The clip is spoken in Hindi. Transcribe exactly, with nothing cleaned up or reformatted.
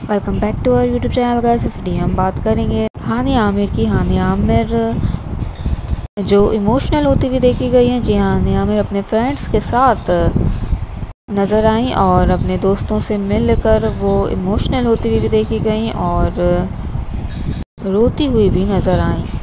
Welcome back to our YouTube channel guys. इस वीडियो हम बात करेंगे हानिया आमिर की। हानिया आमिर जो इमोशनल होती हुई देखी गई हैं। जी हाँ, हानिया आमिर अपने फ्रेंड्स के साथ नज़र आई और अपने दोस्तों से मिलकर वो इमोशनल होती हुई भी देखी गई और रोती हुई भी नज़र आई।